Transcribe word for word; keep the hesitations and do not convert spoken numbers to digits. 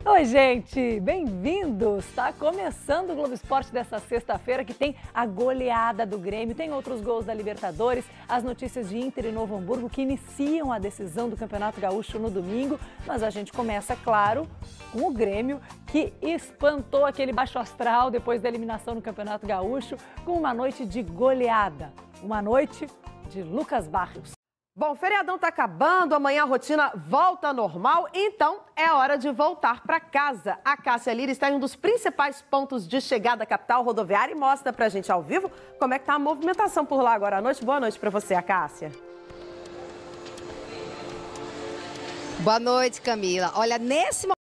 Oi, gente, bem-vindos! Está começando o Globo Esporte dessa sexta-feira, que tem a goleada do Grêmio, tem outros gols da Libertadores, as notícias de Inter e Novo Hamburgo que iniciam a decisão do Campeonato Gaúcho no domingo, mas a gente começa, claro, com o Grêmio, que espantou aquele baixo astral depois da eliminação no Campeonato Gaúcho, com uma noite de goleada, uma noite de Lucas Barrios. Bom, o feriadão tá acabando, amanhã a rotina volta ao normal, então é hora de voltar para casa. A Cássia Lira está em um dos principais pontos de chegada da capital rodoviária e mostra pra gente ao vivo como é que tá a movimentação por lá agora à noite. Boa noite para você, a Cássia. Boa noite, Camila. Olha, nesse momento